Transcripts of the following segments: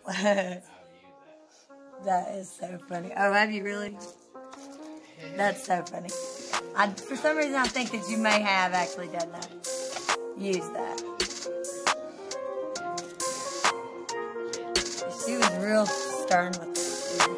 That is so funny. Oh, have you really? That's so funny. For some reason, I think that you may have actually done that. Used that. She was real stern with it.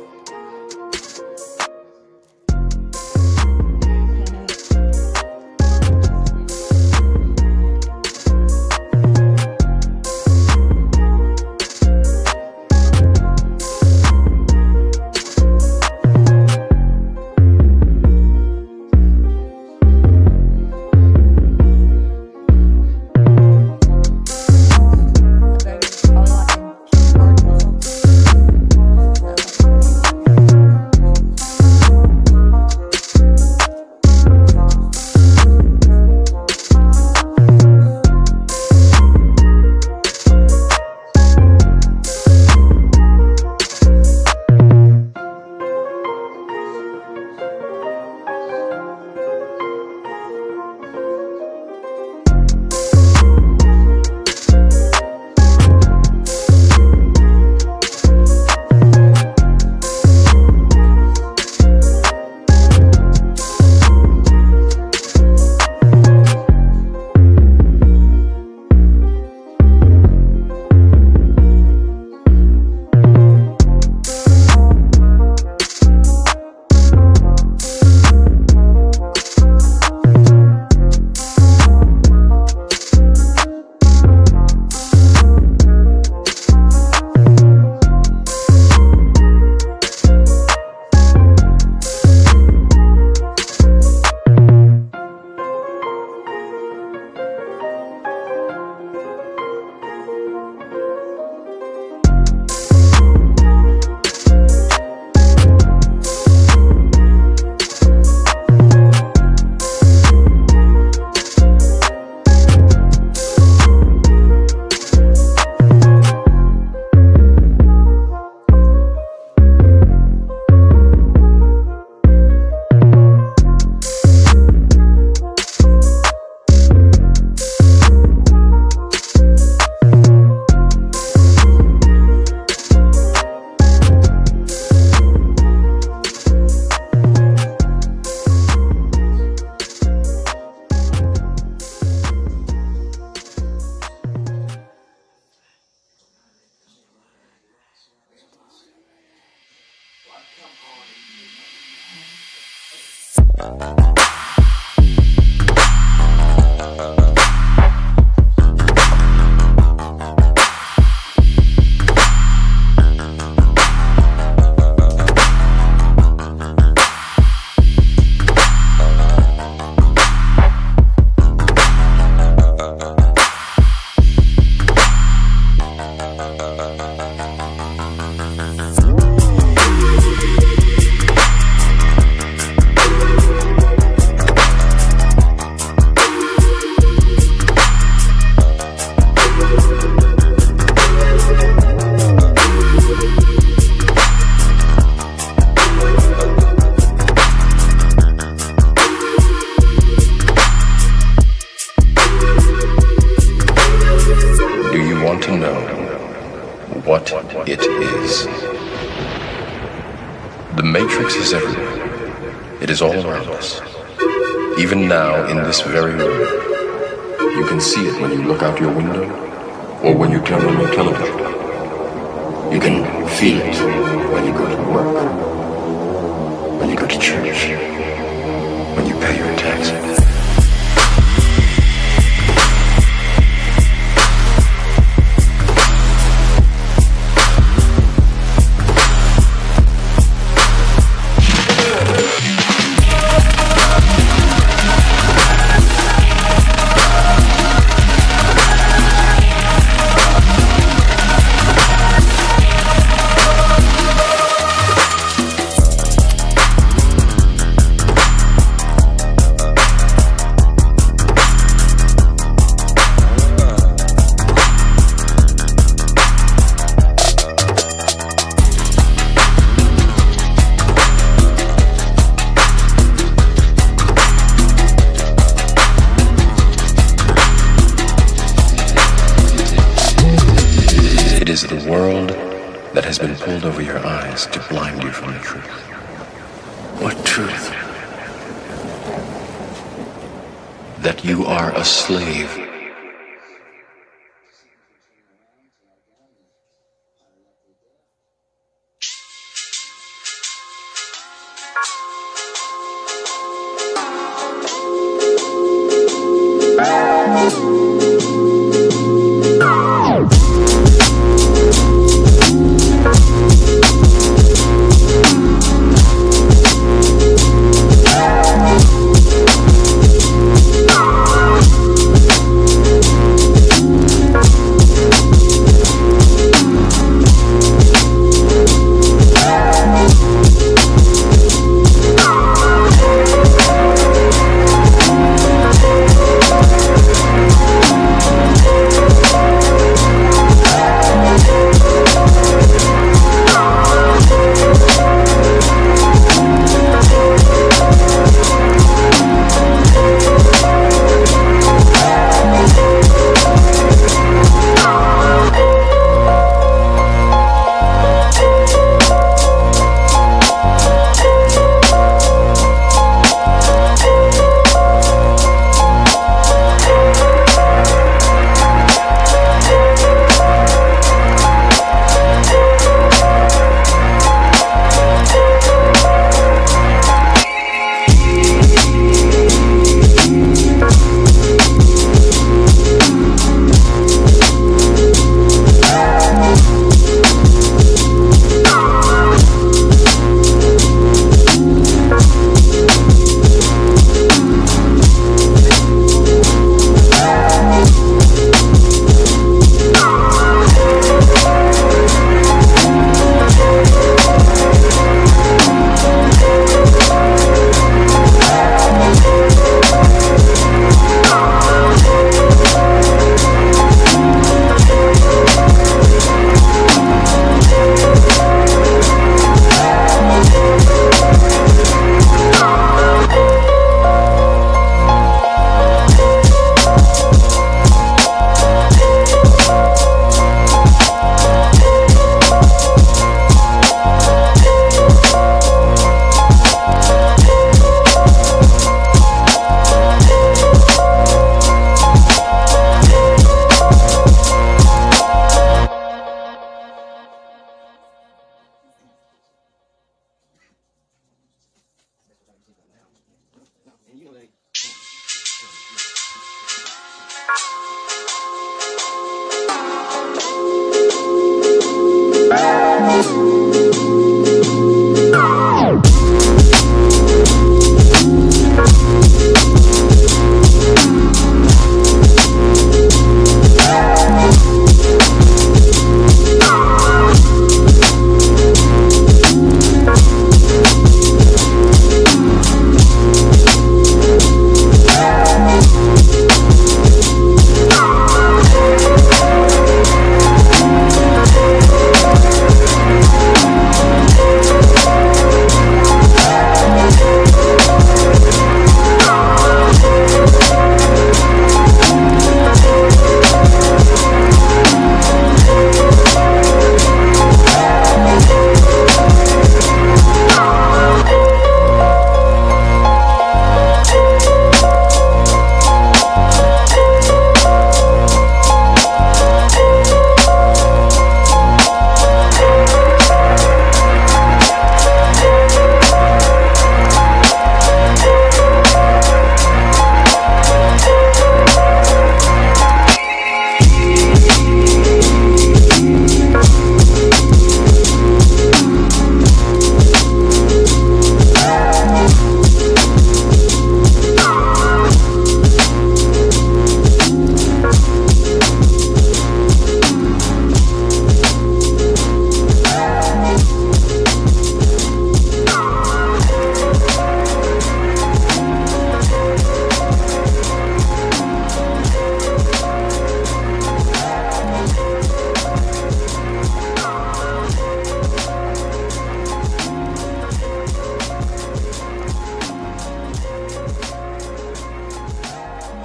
what it is. The Matrix is everywhere. It is all around us. Even now, in this very room. You can see it when you look out your window or when you turn on your television. You can feel it when you go to work, when you go to church, when you pay your taxes. It is the world that has been pulled over your eyes to blind you from the truth. What truth? That you are a slave.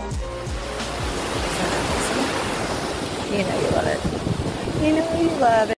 You know you love it. You know you love it.